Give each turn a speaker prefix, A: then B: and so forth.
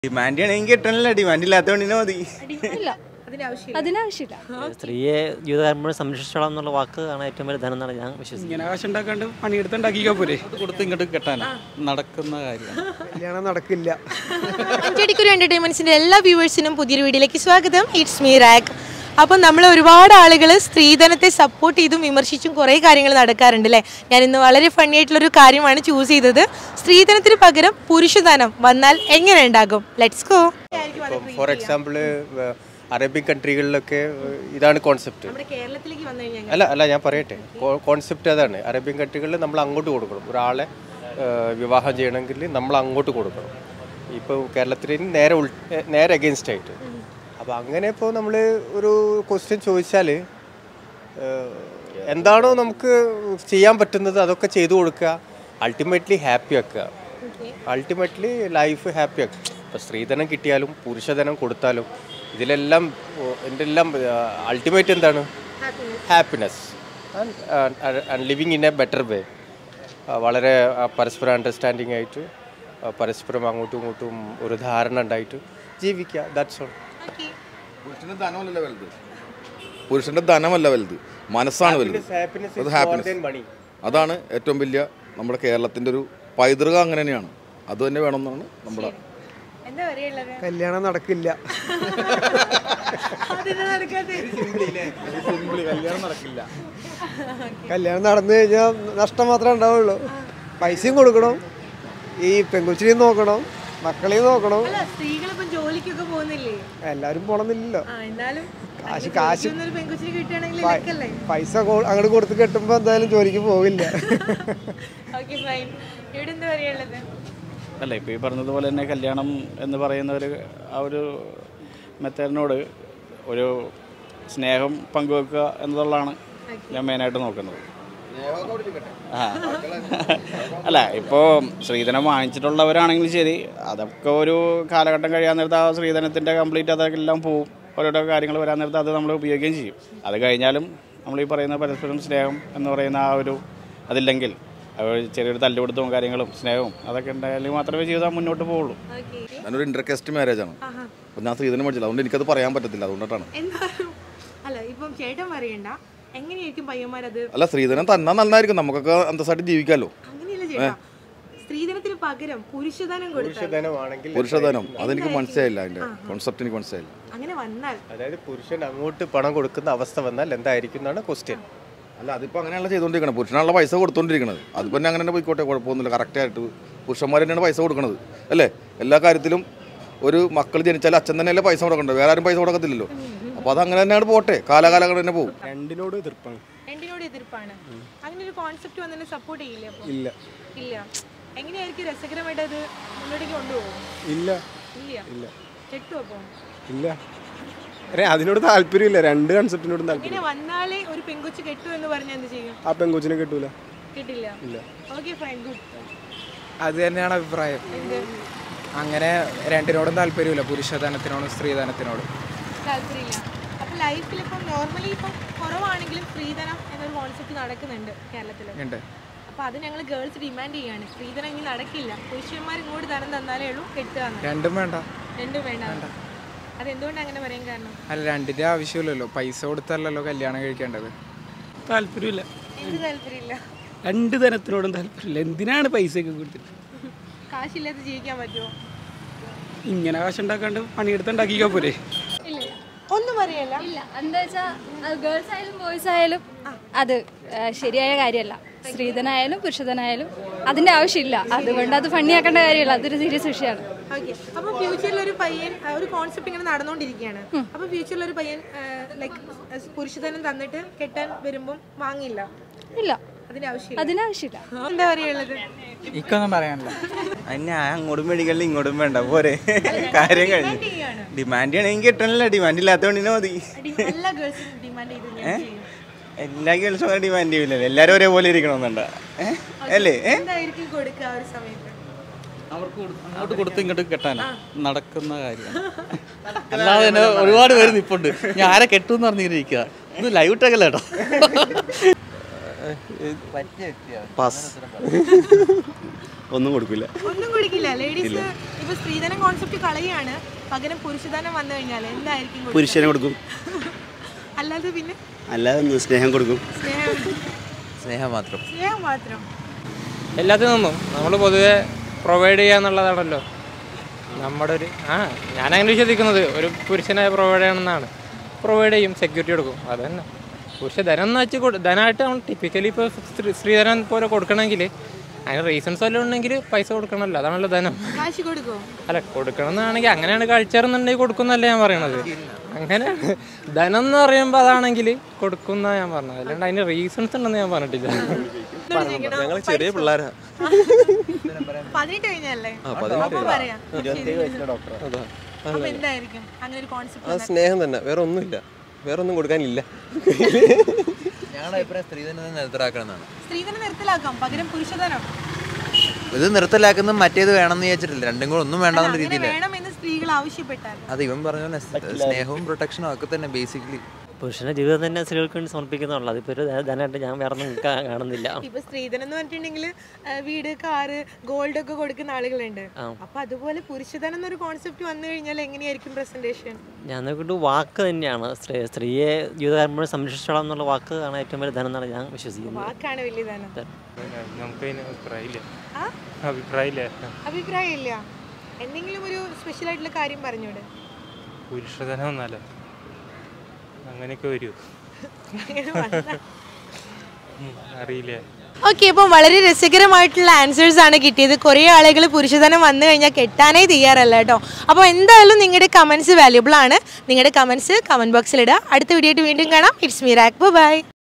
A: Demand ആണെങ്കിൽ കിട്ടണല്ലോ, demand ഇല്ലാത്തതുകൊണ്ട് മതി.
B: അതിനാവശ്യമില്ല.
C: സ്ത്രീയെ ജീവിതകാലം സംരക്ഷിച്ചോളാം എന്നുള്ള വാക്കാണ് ഏറ്റവും വലിയ ധനം എന്നാണ് ഞാൻ വിശ്വസിക്കുന്നത്.
D: ഇങ്ങനെ കാശ് ഉണ്ടാക്കാണ്ട് പണിയെടുത്തുണ്ടാക്കിക്കോ പോരെ,
E: കൊടുത്ത് ഇങ്ങോട്ട് കെട്ടാനാ നടക്കുന്ന കാര്യമാണ്.
D: കല്യാണം നടക്കില്ല.
F: അഞ്ചടിക്കൊരു എന്റർടൈൻമെന്റ്സിന്റെ എല്ലാ വ്യൂവേഴ്സിനും പുതിയൊരു വീഡിയോയിലേക്ക് സ്വാഗതം. It's me Rak. അപ്പം നമ്മൾ ഒരുപാട് ആളുകൾ സ്ത്രീധനത്തെ സപ്പോർട്ട് ചെയ്തും വിമർശിച്ചും കുറേ കാര്യങ്ങൾ നടക്കാറുണ്ട് അല്ലേ. ഞാൻ ഇന്ന് വളരെ ഫണ്ണി ആയിട്ടുള്ളൊരു കാര്യമാണ് ചൂസ് ചെയ്തത്. സ്ത്രീധനത്തിന് പകരം പുരുഷധനം വന്നാൽ എങ്ങനെ ഉണ്ടാകും? Let's go.
A: For example Arabian കൺട്രികളിലൊക്കെ ഇതാണ് കോൺസെപ്റ്റ്.
F: കേരളത്തിലേക്ക് വന്നു കഴിഞ്ഞാൽ
A: അല്ല ഞാൻ പറയട്ടെ, കോൺസെപ്റ്റ് അതാണ്. അറേബ്യൻ കൺട്രികളിൽ നമ്മൾ അങ്ങോട്ട് കൊടുക്കണം. ഒരാളെ വിവാഹം ചെയ്യണമെങ്കിൽ നമ്മൾ അങ്ങോട്ട് കൊടുക്കണം. ഇപ്പോൾ കേരളത്തിൽ നേരെ അഗെയിൻസ്റ്റ് ആയിട്ട്. അപ്പോൾ അങ്ങനെ ഇപ്പോൾ നമ്മൾ ഒരു ക്വസ്റ്റ്യൻ ചോദിച്ചാൽ എന്താണോ നമുക്ക് ചെയ്യാൻ പറ്റുന്നത് അതൊക്കെ ചെയ്തു കൊടുക്കുക. അൾട്ടിമേറ്റ്ലി ഹാപ്പി ആക്കുക. അൾട്ടിമേറ്റ്ലി ലൈഫ് ഹാപ്പി ആക്കുക. ഇപ്പോൾ സ്ത്രീധനം കിട്ടിയാലും പുരുഷധനം കൊടുത്താലും ഇതിലെല്ലാം അൾട്ടിമേറ്റ് എന്താണ്? Happiness and living in a better way. വളരെ പരസ്പരം അണ്ടർസ്റ്റാൻഡിങ് ആയിട്ട്, പരസ്പരം അങ്ങോട്ടും ഇങ്ങോട്ടും ഒരു ധാരണ ഉണ്ടായിട്ട് ജീവിക്കുക. That's all.
G: പുരുഷന്റെ ധനമല്ല വലുത്, പുരുഷന്റെ ധനമല്ല വലുത്, മനസ്സാണ് വലുത്. അത് ഹാപ്പിനെസ്. അതാണ് ഏറ്റവും വലിയ നമ്മുടെ കേരളത്തിന്റെ ഒരു പൈതൃകം. അങ്ങനെ തന്നെയാണ്, അത് തന്നെ വേണമെന്നാണ് നമ്മുടെ.
D: കല്യാണം നടക്കില്ല. കല്യാണം നടന്നു കഴിഞ്ഞാൽ നഷ്ടം മാത്രമേ ഉണ്ടാവുള്ളൂ. പൈസയും കൊടുക്കണം, ഈ പെൺകുച്ചിനെയും നോക്കണം, മക്കളെയും നോക്കണം. എല്ലാരും പോണമെന്നില്ലല്ലോ. പൈസ അങ്ങോട്ട് കൊടുത്ത് കെട്ടുമ്പോ എന്തായാലും ജോലിക്ക് പോകില്ല.
E: അല്ല, ഇപ്പോൾ ഈ പറഞ്ഞതുപോലെ തന്നെ കല്യാണം എന്ന് പറയുന്ന ഒരു മെത്തേഡിനോട് ഒരു സ്നേഹം പങ്കുവെക്കുക എന്നതുള്ളതാണ് ഞാൻ മെയിനായിട്ട് നോക്കുന്നത്. അല്ല, ഇപ്പോൾ സ്ത്രീധനം വാങ്ങിച്ചിട്ടുള്ളവരാണെങ്കിലും ശരി, അതൊക്കെ ഒരു കാലഘട്ടം കഴിയാൻ നേരത്ത് ആ സ്ത്രീധനത്തിൻ്റെ കംപ്ലീറ്റ് അതെല്ലാം പോവും. ഓരോരോ കാര്യങ്ങൾ വരാൻ നേരത്ത് അത് നമ്മൾ ഉപയോഗിക്കുകയും ചെയ്യും. അത് കഴിഞ്ഞാലും നമ്മൾ ഈ പറയുന്ന പരസ്പരം സ്നേഹം എന്ന് പറയുന്ന ആ ഒരു അതില്ലെങ്കിൽ ചെറിയൊരു തല്ലുകൊടുത്തും കാര്യങ്ങളും സ്നേഹവും അതൊക്കെ ഉണ്ടായാലും മാത്രമേ ജീവിതം മുന്നോട്ട് പോവുള്ളൂ.
G: ഞാനൊരു ഇന്റർകാസ്റ്റ് മാരേജ് ആണ്. അപ്പോൾ ഞാൻ സ്ത്രീധനം പഠിച്ചില്ല, അതുകൊണ്ട് എനിക്കത് പറയാൻ പറ്റത്തില്ല. അതുകൊണ്ടാണ്. അല്ല, സ്ത്രീധനം തന്നാൽ നന്നായിരിക്കും, നമുക്കൊക്കെ അന്തസ്സായിട്ട് ജീവിക്കാമല്ലോ. പുരുഷധനം അതെനിക്ക് മനസ്സിലായില്ല, അതിന്റെ കോൺസെപ്റ്റ് എനിക്ക് മനസ്സിലായില്ല.
A: അതായത് പുരുഷൻ അങ്ങോട്ട് പണം കൊടുക്കുന്ന അവസ്ഥ വന്നാൽ എന്തായിരിക്കും എന്നാണ് ക്വസ്റ്റ്യൻ.
G: അല്ല, അതിപ്പോൾ അങ്ങനെയല്ല ചെയ്തുകൊണ്ടിരിക്കുന്നത്. പുരുഷനാണുള്ള പൈസ കൊടുത്തുകൊണ്ടിരിക്കുന്നത്. അതിപ്പോൾ തന്നെ അങ്ങനെ തന്നെ പോയിക്കോട്ടെ, കുഴപ്പമൊന്നുമില്ല. കറക്റ്റായിട്ട് പുരുഷന്മാർ തന്നെയാണ് പൈസ കൊടുക്കുന്നത് അല്ലേ. എല്ലാ കാര്യത്തിലും ഒരു മക്കൾ ജനിച്ചാൽ അച്ഛൻ തന്നെയല്ലേ പൈസ കൊടുക്കേണ്ടത്, വേറെ ആരും പൈസ കൊടുക്കത്തില്ലല്ലോ. അപ്പോൾ അത് അങ്ങനെ തന്നെയാണ്, പോട്ടെ, കാലാകാലങ്ങൾ തന്നെ പോകും.
D: രണ്ടിനോട് എതിർപ്പാണ്.
F: അങ്ങനെ ഒരു കോൺസെപ്റ്റ് വന്നതിനെ സപ്പോർട്ട് ചെയ്യില്ല.
D: ഇല്ല
F: ഇല്ല. എങ്ങനെയായിരിക്കും രസകരമായിട്ട് അത് മുന്നോട്ടേക്ക് കൊണ്ടുപോകും?
D: ഇല്ല
F: ഇല്ല.
D: ഇല്ല
F: ചെട്ടു അപ്പോ
D: ഇല്ല. അതിനോട് താല്പര്യമില്ല. രണ്ട് കൺസെപ്റ്റിനോടും താല്പര്യം.
F: വന്നാലേ ഒരു പെൺകൊച്ചു കെട്ടു എന്ന് പറഞ്ഞാൽ എന്ത് ചെയ്യും?
D: ആ പെൺകൊച്ചിനെ കിട്ടൂല.
F: കിട്ടില്ല. Okay, fine, good.
D: അത് തന്നെയാണ് അഭിപ്രായം. അങ്ങനെ രണ്ടിനോടും താല്പര്യമില്ല, പുരുഷധനത്തിനോടും സ്ത്രീധനത്തിനോടും
F: താല്പര്യമില്ല. അപ്പൊ ലൈഫിൽ ഇപ്പം നോർമലി ഇപ്പം കുറവാണെങ്കിലും സ്ത്രീധനം എന്നൊരു കോൺസെപ്റ്റ് നടക്കുന്നുണ്ട് കേരളത്തിൽ. അപ്പൊ അത് ഞങ്ങൾ ഗേൾസ് ഡിമാൻഡ് ചെയ്യാണ്. സ്ത്രീധനം ഇനി നടക്കില്ല, പുരുഷന്മാർ ഇങ്ങോട്ട് ധനം തന്നാലേ ഉള്ളൂ കെട്ടുക.
D: രണ്ടും വേണ്ട.
F: രണ്ടും വേണ്ട. അതെന്തുകൊണ്ട് അങ്ങനെ പറയാൻ കാരണം?
D: അല്ല, രണ്ടിന്റെ ആവശ്യമില്ലല്ലോ. പൈസ കൊടുത്തല്ലോ കല്യാണം കഴിക്കേണ്ടത്.
H: താല്പര്യമില്ല.
F: എന്ത് താല്പര്യമില്ല?
H: രണ്ട് തരത്തിനോടും താല്പര്യമില്ല. എന്തിനാണ് പൈസയൊക്കെ കൊടുത്തിട്ട്?
F: കാശില്ലാതെ ജീവിക്കാൻ പറ്റുമോ?
H: ഇങ്ങനെ കാശുണ്ടാക്കാണ്ട് പണിയെടുത്തുണ്ടാക്കിക്കോ പോരെ.
F: ഒന്നും പറയല്ല.
B: ഇല്ല, എന്താ വെച്ചാൽ ഗേൾസ് ആയാലും ബോയ്സ് ആയാലും അത് ശരിയായ കാര്യമല്ല. സ്ത്രീധനായാലും പുരുഷധനായാലും അതിന്റെ ആവശ്യമില്ല. അതുകൊണ്ട് അത് ഫണ്ണിയാക്കേണ്ട കാര്യമില്ല, അതൊരു സീരിയസ് വിഷയമാണ്.
F: അപ്പൊ ഫ്യൂച്ചറിൽ ഒരു പയ്യൻ ഒരു കോൺസെപ്റ്റ് ഇങ്ങനെ നടന്നുകൊണ്ടിരിക്കുകയാണ്. അപ്പൊ ഫ്യൂച്ചറിൽ ഒരു പയ്യൻ ലൈക്ക് പുരുഷധനം തന്നിട്ട് കെട്ടാൻ വരുമ്പം വാങ്ങില്ല.
B: ഇല്ല,
F: അതിനാവശ്യമില്ല.
B: എന്താ
F: പറയുള്ളത്?
D: ഇക്കൊന്നും പറയാനില്ല.
A: ഞാൻ അങ്ങോട്ടും മേടിക്കല്ല, ഇങ്ങോട്ടും വേണ്ട, പോരെ, കാര്യം കഴിഞ്ഞു. ഡിമാൻഡ് ആണെങ്കിൽ കിട്ടണല്ലോ, ഡിമാൻഡ് ഇല്ലാത്തതുകൊണ്ട് മതി. എല്ലാ ഗേൾസും അങ്ങനെ ഡിമാൻഡ് ചെയ്യില്ലല്ലോ, എല്ലാവരും ഒരേപോലെ ഇരിക്കണമെന്നുണ്ട അല്ലേ?
E: അവർക്ക് അങ്ങോട്ട് കൊടുത്ത് ഇങ്ങോട്ട് കെട്ടാനാ നടക്കുന്ന കാര്യമാണ്. അല്ലാതെ തന്നെ ഒരുപാട് പേര് നിൽപ്പുണ്ട്. ഞാൻ ആരെ കെട്ടുമെന്ന് പറഞ്ഞിരിക്കുക. ഇത് ലൈവ് ഇട്ടേക്കല്ല കേട്ടോ.
I: ഒന്നും കൊടുക്കില്ല.
F: ഒന്നും കൊടുക്കില്ല. ലേഡീസ് ഇപ്പൊ സ്ത്രീധനം കോൺസെപ്റ്റ് കളയാണ്, പകരം പുരുഷധനം വന്നു കഴിഞ്ഞാൽ എന്തായിരിക്കും?
I: പുരുഷനെ കൊടുക്കും.
F: അല്ലാതെ പിന്നെ
I: അല്ലാതെ സ്നേഹം കൊടുക്കും.
J: സ്നേഹം മാത്രം.
K: എല്ലാത്തിൽ നിന്നും നമ്മൾ പൊതുവെ പ്രൊവൈഡ് ചെയ്യുക എന്നുള്ളതാണല്ലോ നമ്മുടെ ഒരു ഞാനങ്ങനെ വിശ്വസിക്കുന്നത്. ഒരു പുരുഷനെ പ്രൊവൈഡ് ചെയ്യണമെന്നാണ്. പ്രൊവൈഡ് ചെയ്യും, സെക്യൂരിറ്റി കൊടുക്കും, അത് തന്നെ. പക്ഷെ ധനം എന്ന് വെച്ച് ധനമായിട്ട് നമ്മൾ ടിപ്പിക്കലി ഇപ്പോൾ സ്ത്രീധനം പോലെ കൊടുക്കണമെങ്കിൽ അതിന് റീസൺസ് വല്ലതും ഉണ്ടെങ്കിൽ പൈസ കൊടുക്കണമല്ലോ, അതാണല്ലോ ധനം. അല്ല, കൊടുക്കണം എന്നാണെങ്കിൽ അങ്ങനെയാണ് കൾച്ചർ എന്നുണ്ടെങ്കിൽ കൊടുക്കുന്നല്ലേ ഞാൻ പറയണത്. അങ്ങനെയാണ് ധനം എന്ന് പറയുമ്പോൾ അതാണെങ്കിൽ കൊടുക്കുന്ന ഞാൻ പറഞ്ഞത്, അല്ലാണ്ട് അതിന് റീസൺസ് ഉണ്ടെന്ന് ഞാൻ പറഞ്ഞിട്ടില്ല.
J: ഞങ്ങൾ ചെറിയ പിള്ളേരാ.
F: 18 കഴിഞ്ഞല്ലേ?
J: സ്നേഹം തന്നെ, വേറെ ഒന്നുമില്ല, വേറെ ഒന്നും കൊടുക്കാനില്ല. ഞങ്ങളുടെ അഭിപ്രായം സ്ത്രീധനം നിർത്തലാക്കണം.
F: സ്ത്രീധനം നിർത്തലാക്കാം, പകരം പുരുഷധനം.
J: ഇത് നിർത്തലാക്കുന്നത് മറ്റേത് വേണമെന്ന് വിചാരിച്ചിട്ടില്ല, രണ്ടും കൂടെ ഒന്നും വേണ്ടെന്ന രീതിയിൽ
F: സ്ത്രീകൾ ആവശ്യപ്പെട്ടാൽ
J: അത് ഇവൻ പറഞ്ഞ സ്നേഹവും പ്രൊട്ടക്ഷനും ഒക്കെ തന്നെ ബേസിക്കലി.
C: പുരുഷന്റെ ജീവിതം തന്നെ സ്ത്രീകൾക്ക് വേണ്ടി സമർപ്പിക്കുന്നുള്ളൂ. അതിപ്പോൾ ഒരു ധനമായിട്ട് ഞാൻ വേറെ ഒന്നും കാണുന്നില്ല.
F: ഇപ്പൊ സ്ത്രീധനം എന്ന് പറഞ്ഞിട്ടുണ്ടെങ്കിൽ വീട്, കാറ്, ഗോൾഡ് ഒക്കെ കൊടുക്കുന്ന ആളുകളുണ്ട്. അപ്പൊ അതുപോലെ പുരുഷധനം എന്നൊരു കോൺസെപ്റ്റ് വന്നു കഴിഞ്ഞാൽ എങ്ങനെയായിരിക്കും പ്രസന്റേഷൻ?
C: ഞാൻ നോക്കിയിട്ട് വാക്ക് തന്നെയാണ്, സ്ത്രീയെ ജീവിതകാലം സംരക്ഷിച്ചോളാം എന്നുള്ള വാക്ക് ആണ് ഏറ്റവും വലിയ ധനം എന്നാണ് ഞാൻ വിശ്വസിക്കുന്നത്.
F: വാക്കാണ് വലിയ ധനം. അഭിപ്രായമില്ല. എന്തെങ്കിലും ഒരു സ്പെഷ്യൽ ആയിട്ടുള്ള കാര്യം പറഞ്ഞൂടെ?
K: പുരുഷധനം ഒന്നല്ല, അങ്ങനെയൊക്കെ വരൂ, അറിയില്ല.
F: ഓക്കെ, അപ്പം വളരെ രസകരമായിട്ടുള്ള ആൻസേഴ്സ് ആണ് കിട്ടിയത്. കുറേ ആളുകൾ പുരുഷധനം വന്നു കഴിഞ്ഞാൽ കെട്ടാനേ തയ്യാറല്ല കേട്ടോ. അപ്പോൾ എന്തായാലും നിങ്ങളുടെ കമൻസ് വാല്യുബിൾ ആണ്. നിങ്ങളുടെ കമൻസ് കമൻറ്റ് ബോക്സിൽ ഇടുക. അടുത്ത വീഡിയോ ആയിട്ട് വീണ്ടും കാണാം. It's me Rak. ബൈ.